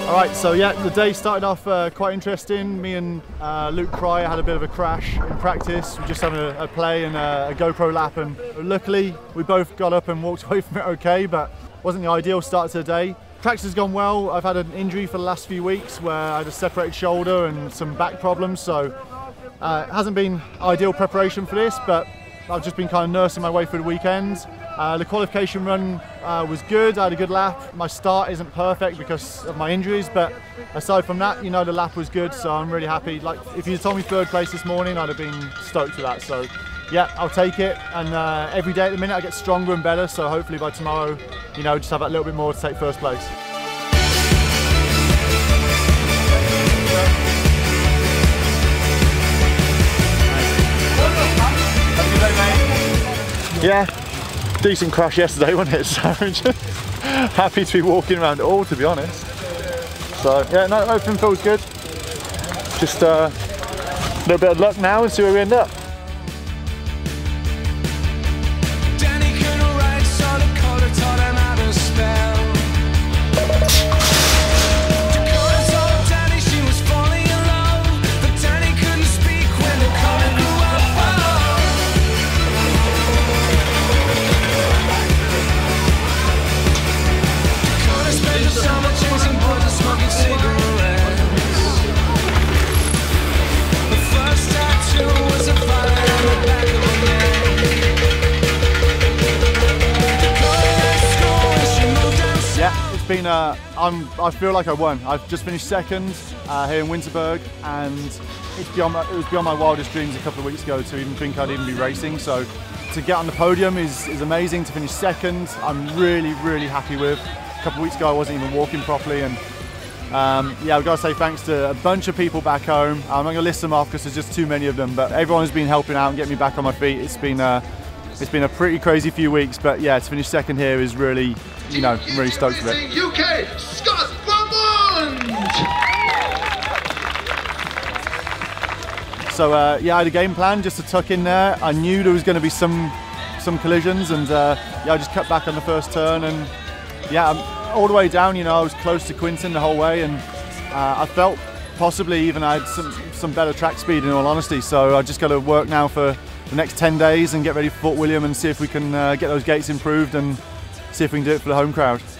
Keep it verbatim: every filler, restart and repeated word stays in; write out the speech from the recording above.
Alright, so yeah, the day started off uh, quite interesting. Me and uh, Luke Cryer had a bit of a crash in practice. We were just having a, a play and a, a GoPro lap, and luckily we both got up and walked away from it okay, but wasn't the ideal start to the day. Practice has gone well. I've had an injury for the last few weeks where I had a separated shoulder and some back problems, so uh, it hasn't been ideal preparation for this, but I've just been kind of nursing my way through the weekend. Uh, the qualification run uh, was good, I had a good lap. My start isn't perfect because of my injuries, but aside from that, you know, the lap was good, so I'm really happy. Like, if you told me third place this morning, I'd have been stoked with that. So yeah, I'll take it, and uh, every day at the minute I get stronger and better, so hopefully by tomorrow, you know, just have that little bit more to take first place. Yeah, decent crash yesterday, wasn't it? So just happy to be walking around it all, to be honest. So yeah, no, everything feels good. Just uh, a little bit of luck now and see where we end up. Been uh, I'm, I feel like I won. I've just finished second uh, here in Winterberg, and it's beyond my, it was beyond my wildest dreams a couple of weeks ago to even think I'd even be racing. So to get on the podium is, is amazing. To finish second, I'm really, really happy with. A couple of weeks ago I wasn't even walking properly, and um, yeah, I've got to say thanks to a bunch of people back home. I'm not going to list them off because there's just too many of them, but everyone has been helping out and getting me back on my feet. It's been uh, It's been a pretty crazy few weeks, but yeah, to finish second here is really, you know, I'm really stoked with it. U K, Scott Beaumont! So uh, yeah, I had a game plan just to tuck in there. I knew there was going to be some some collisions, and uh, yeah, I just cut back on the first turn, and yeah, I'm all the way down. You know, I was close to Quinton the whole way, and uh, I felt possibly even I had some some better track speed in all honesty. So I just got to work now for the next ten days and get ready for Fort William and see if we can uh, get those gates improved and see if we can do it for the home crowd.